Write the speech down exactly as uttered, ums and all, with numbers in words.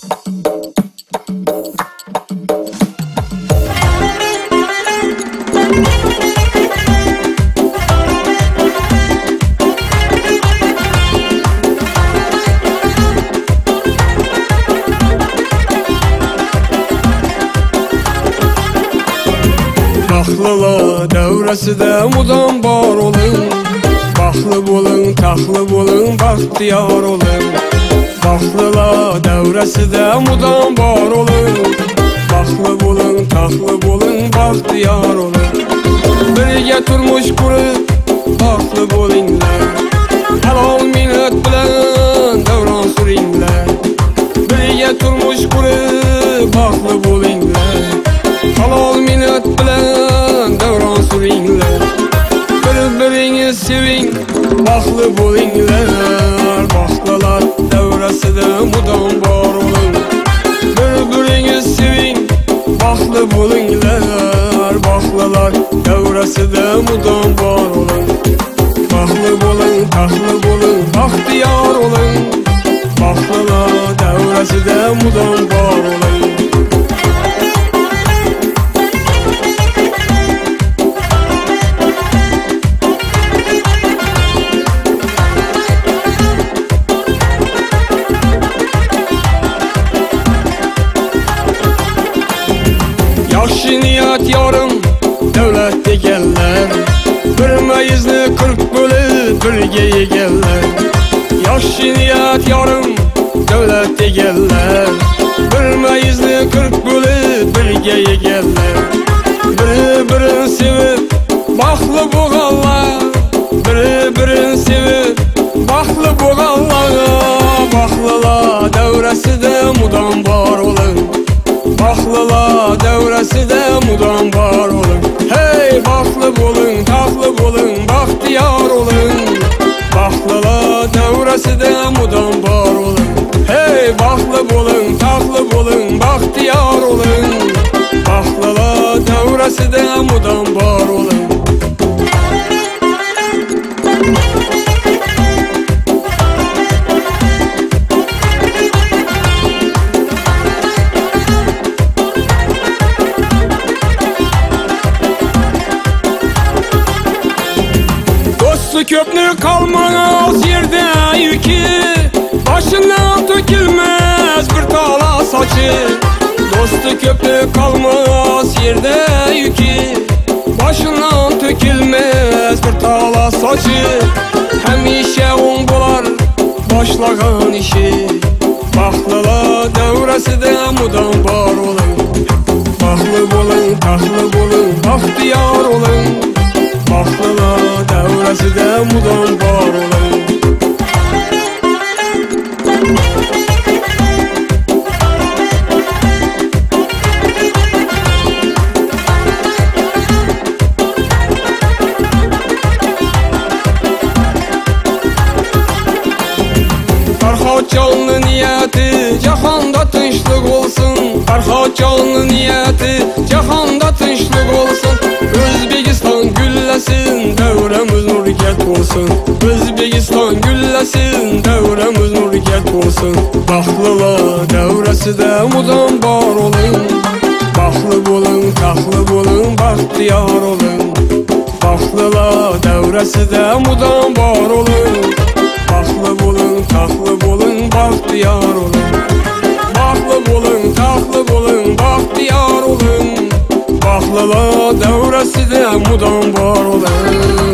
Baxlılar davrasida mudom bor oling, baxtli bo'ling, taxtli bo'ling, baxtiyor oling. Baxlılar davrasida mudom bor oling, baxtli bo'ling, taxtli bo'ling, baxtiyor oling. Birga turmush qurib, baxtli bo'linglar, halol mehnat bilan davron suringlar. Birga turmush qurib, baxtli bo'linglar, halol mehnat bilan davron suringlar. Bir-biringiz seving, baxtli bo'linglar. Baxtlilar davrasida mudom bor oling, bir-biringiz seving, baxtli bo'linglar. Baxtlilar davrasida mudom bor oling, baxtli bo'ling, taxtli bo'ling, baxtiyor oling. Baxtlilar davrasida mudom bor oling. Yaxshi niyat yorim davlat deganlar, bir mayizni qirq bo'lib birga yeganlar. Yaxshi niyat yorim davlat deganlar, bir mayizni qirq bo'lib birga yeganlar. Bir-birini sevib baxtli bo'lganlar, bir-birini sevib baxtli bo'lganlar. Baxtlilar davrasida mudom bor oling, baxtlilar davrasida mudom bor oling. Hey, baxtli bo'ling, taxtli bo'ling, baxtiyor oling. Baxtlilar davrasida mudom bor oling. Hey, baxtli bo'ling, taxtli bo'ling, baxtiyor oling. Baxtlilar davrasida mudom bor oling. Köpni kalmaz yerde yükü, başından tökülmez bir tala saçı. Dostu köpni kalmaz yerde yükü, başından tökülmez bir tala saçı. Hemişe on bular başlagan işi, baxtlilar davrasida mudom bor oling. Baxtli bo'ling, taxtli bo'ling, baxtiyor oling. Baxtlilar davrasida mudom bor oling. Farhodjonning niyati jahonda tinchlik bo'lsin. Farhodjonning niyati jahonda tinchlik bo'lsin. O'zbekiston gullasin, davramiz nurga to'lsin. O'zbekiston gullasin, davramiz nurga to'lsin. Baxtlilar davrasida mudom bor oling, baxtli bo'ling, taxtli bo'ling, baxtiyor oling. Baxtlilar davrasida mudom bor oling, baxtli bo'ling, taxtli bo'ling, baxtiyor oling. Baxtli bo'ling, taxtli bo'ling, baxtiyor oling. Baxtlilar davrasida mudom bor oling.